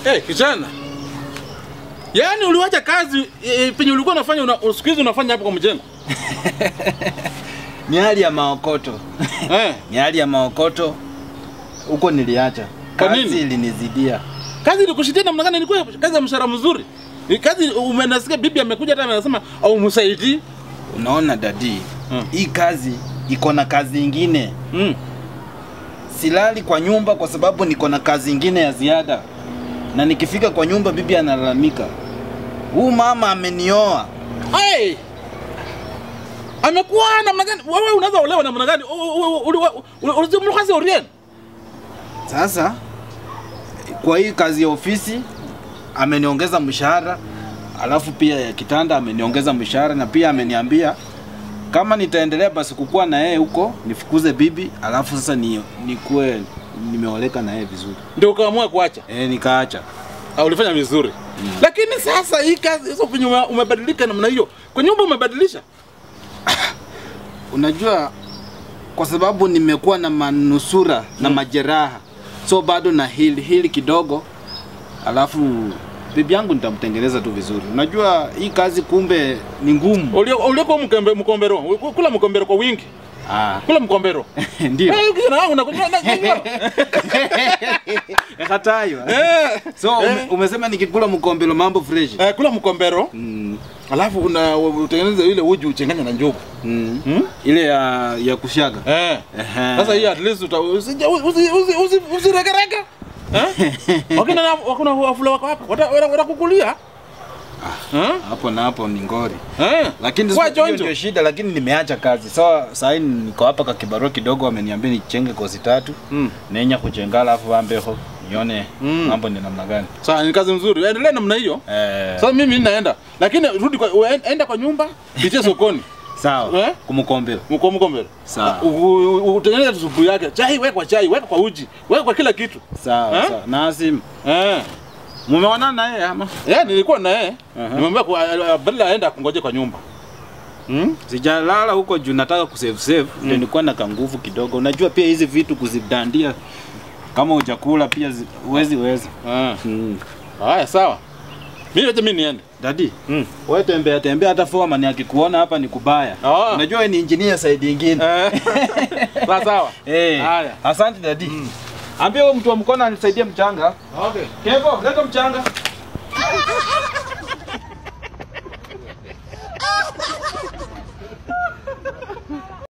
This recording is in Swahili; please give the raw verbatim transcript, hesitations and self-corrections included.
Eh, hey, kijana. Yaani uliwacha kazi e, penye ulikuwa unafanya una, siku hizi unafanya hapo kwa mjengo. Ni hali ya maokoto. Eh, ni hali ya maokoto. Huko niliacha. Kazi ilinizidia. Kazi ilikushitia namna gani? Ilikuwa kazi ya mshahara mzuri. Kazi umenasikia bibi amekuja hata anasema au msaidii. Unaona dadi, hmm. hii kazi iko na kazi nyingine. Mm. Silali kwa nyumba kwa sababu niko na kazi nyingine ya ziada. Na nikifika kwa nyumba bibi analalamika. Huu mama amenioa. Hey! Amekuwa namna gani? Wewe unaweza olewa namna gani? Ulizomkaza Orien. Sasa kwa hii kazi ya ofisi ameniongeza mshahara, alafu pia ya kitanda ameniongeza mshahara, na pia ameniambia kama nitaendelea basi kukua na yeye huko nifukuze bibi, alafu sasa ni nikuwe nimeoleka na yeye vizuri. Ndio ukaamua kuacha? Eh, nikaacha. Au ulifanya vizuri. Mm. Lakini sasa hii kazi hizo vinyo umebadilika namna hiyo. Kwa nyumba umebadilisha? Unajua kwa sababu nimekuwa na manusura hmm. na majeraha. So bado na hili hili kidogo. Alafu bibi yangu nitamtengeneza tu vizuri. Unajua hii kazi kumbe ni ngumu. Ule kwa mkombe mkombero. Kula mkombero kwa wingi. Ah, kula mkombero. Ndio. Eh, kijana wangu nakunywa na kinyo. Ekatayo. So ume, umesema nikikula mkombero mambo fresh. Eh, kula mkombero. Mm. Alafu una utengeneza ile uji uchanganya na njugu. Mm. Hmm? Ile ya ya kushaga. Eh. Sasa hii at least uta usi usi usiregerega. Eh? Wakina wakuna wafula wako hapa. Watakukulia. Ah, hapo na hapo ni ngori. Eh. Lakini sio ndio shida, lakini nimeacha kazi. So sasa niko hapa kwa kibarua kidogo, ameniambia nichenge kozi tatu. Mm. Nenya kuchengala afu ambeho nione mm. mambo ni namna gani. Sasa ni kazi nzuri. Endelea namna hiyo. Eh. Sasa mimi naenda. Lakini rudi kwa enda kwa nyumba, pitie sokoni. Sawa. Eh? Kumkombero. Mkomkombero. Sawa. Utengeneza supu yake. Chai weka kwa chai, weka kwa uji, weka kwa kila kitu. Sawa, eh? Sawa. Nasim. Eh. Mumeona na yeye ama? Eh, nilikuwa na yeye. Nimemwambia badala aenda kungoje kwa nyumba. Hmm? Sijalala huko juu nataka kusave save, mm. ndio nilikuwa na nguvu kidogo. Unajua pia hizi vitu kuzidandia kama hujakula pia uwezi uwezi. Ah. Mm. Haya sawa. Mimi wacha mimi niende. Daddy, mm. wewe tembea tembea hata foreman akikuona hapa ni kubaya. Oh. Unajua wewe ni engineer side nyingine. Sawa sawa. Eh. Haya. Asante daddy. Mm. Ambia huyo mtu wa mkono anisaidie mchanga. Okay. Kevo, leta mchanga.